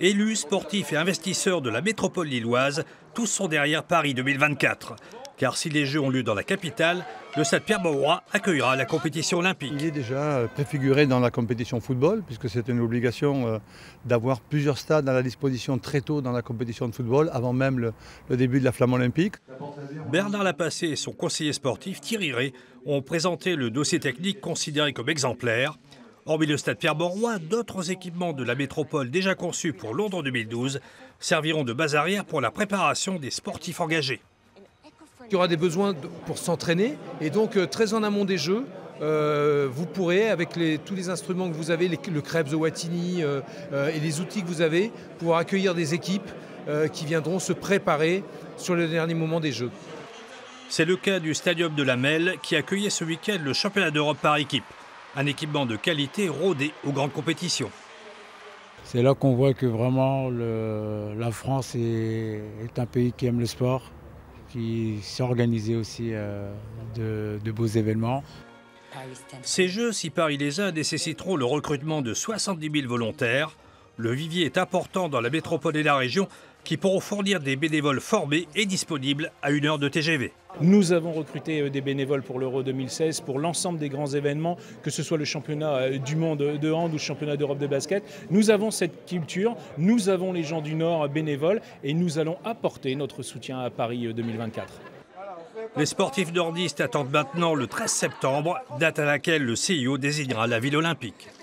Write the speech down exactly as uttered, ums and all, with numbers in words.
Élus, sportifs et investisseurs de la métropole lilloise, tous sont derrière Paris deux mille vingt-quatre. Car si les Jeux ont lieu dans la capitale, le stade Pierre-Mauroy accueillera la compétition olympique. Il est déjà préfiguré dans la compétition football, puisque c'est une obligation d'avoir plusieurs stades à la disposition très tôt dans la compétition de football, avant même le, le début de la flamme olympique. Bernard Lapassé et son conseiller sportif Thierry Rey ont présenté le dossier technique considéré comme exemplaire. Hormis le stade Pierre-Mauroy, d'autres équipements de la métropole déjà conçus pour Londres deux mille douze serviront de base arrière pour la préparation des sportifs engagés. Il y aura des besoins pour s'entraîner et donc très en amont des Jeux, euh, vous pourrez, avec les, tous les instruments que vous avez, les, le Krebs de Wattignies euh, euh, et les outils que vous avez, pouvoir accueillir des équipes euh, qui viendront se préparer sur le dernier moment des Jeux. C'est le cas du Stadium de la Melle qui accueillait ce week-end le championnat d'Europe par équipe. Un équipement de qualité rodé aux grandes compétitions. C'est là qu'on voit que vraiment le, la France est, est un pays qui aime le sport, qui s'est organisé aussi euh, de, de beaux événements. Ces Jeux, si Paris les a, nécessiteront le recrutement de soixante-dix mille volontaires. Le vivier est important dans la métropole et la région qui pourront fournir des bénévoles formés et disponibles à une heure de T G V. Nous avons recruté des bénévoles pour l'Euro deux mille seize, pour l'ensemble des grands événements, que ce soit le championnat du monde de hand ou le championnat d'Europe de basket. Nous avons cette culture, nous avons les gens du Nord bénévoles et nous allons apporter notre soutien à Paris deux mille vingt-quatre. Les sportifs nordistes attendent maintenant le treize septembre, date à laquelle le C I O désignera la ville olympique.